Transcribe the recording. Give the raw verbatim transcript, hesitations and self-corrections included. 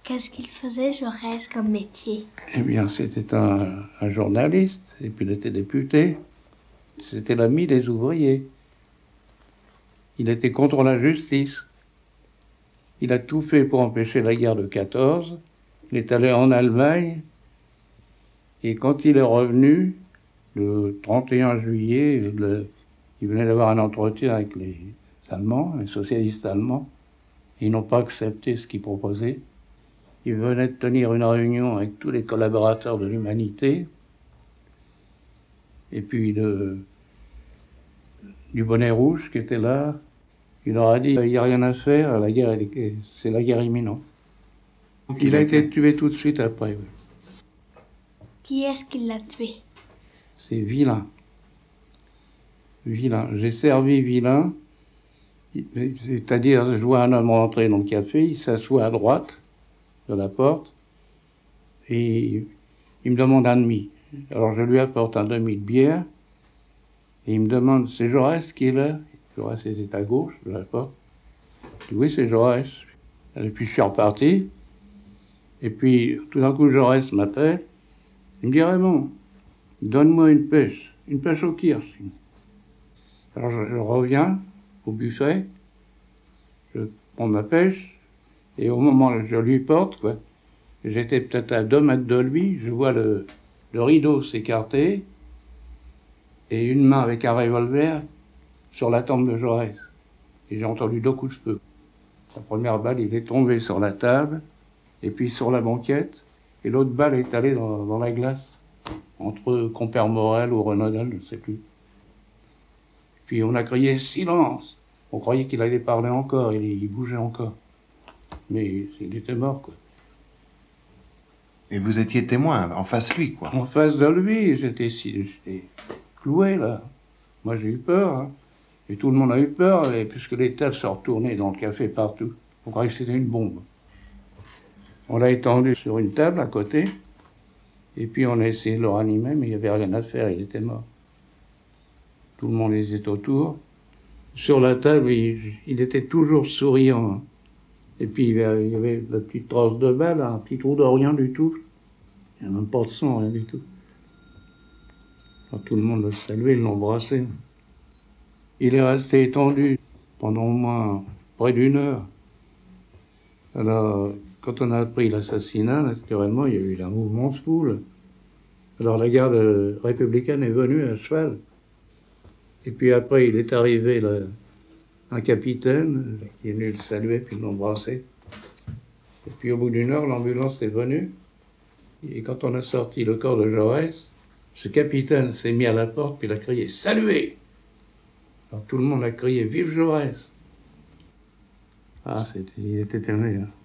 Qu'est-ce qu'il faisait, Jaurès, comme métier? Eh bien, c'était un, un journaliste, et puis il était député. C'était l'ami des ouvriers. Il était contre la justice. Il a tout fait pour empêcher la guerre de quatorze. Il est allé en Allemagne. Et quand il est revenu, le trente et un juillet, le, il venait d'avoir un entretien avec les Allemands, les socialistes allemands. Ils n'ont pas accepté ce qu'il proposait. Il venait de tenir une réunion avec tous les collaborateurs de l'Humanité. Et puis de, du bonnet rouge qui était là. Il leur a dit, il n'y a rien à faire, la guerre, c'est la guerre imminente. Donc il a été tué tout de suite après. Oui. Qui est-ce qui l'a tué? C'est Vilain. Vilain. J'ai servi Vilain, c'est-à-dire je vois un homme rentrer dans le café, il s'assoit à droite de la porte et il me demande un demi. Alors je lui apporte un demi de bière et il me demande, c'est Jaurès qui est là? Jaurès était à gauche de la porte. Je dis, oui, c'est Jaurès. Et puis je suis reparti. Et puis tout d'un coup, Jaurès m'appelle. Il me dit, Raymond, donne-moi une pêche, une pêche au kirsch. Alors je, je reviens au buffet, je prends ma pêche, et au moment où je lui porte, quoi, j'étais peut-être à deux mètres de lui, je vois le, le rideau s'écarter, et une main avec un revolver sur la tempe de Jaurès. Et j'ai entendu deux coups de feu. La première balle, il est tombé sur la table, et puis sur la banquette, et l'autre balle est allée dans, dans la glace, entre Compère Morel ou Renaudel, je ne sais plus. Puis on a crié « Silence !» On croyait qu'il allait parler encore, il, il bougeait encore. Mais il était mort, quoi. Et vous étiez témoin, en face de lui, quoi. En face de lui, j'étais cloué, là. Moi, j'ai eu peur, hein. Et tout le monde a eu peur, et puisque les tables sont retournées dans le café partout. On croyait que c'était une bombe. On l'a étendu sur une table à côté, et puis on a essayé de le ranimer, mais il n'y avait rien à faire, il était mort. Tout le monde était autour. Sur la table, il, il était toujours souriant. Et puis il y avait la petite trace de balle, un petit trou de rien du tout. Il n'y a même pas de sang, rien du tout. Alors, tout le monde le saluait, ils l'ont embrassé. Il est resté étendu pendant au moins près d'une heure. Alors, quand on a appris l'assassinat, naturellement, il y a eu un mouvement de foule. Alors la garde républicaine est venue à cheval. Et puis après, il est arrivé là, un capitaine qui est venu le saluer puis l'embrasser. Et puis au bout d'une heure, l'ambulance est venue. Et quand on a sorti le corps de Jaurès, ce capitaine s'est mis à la porte puis il a crié « Saluez !» Alors tout le monde a crié « Vive Jaurès !» Ah, c'était, il était aimé. Hein.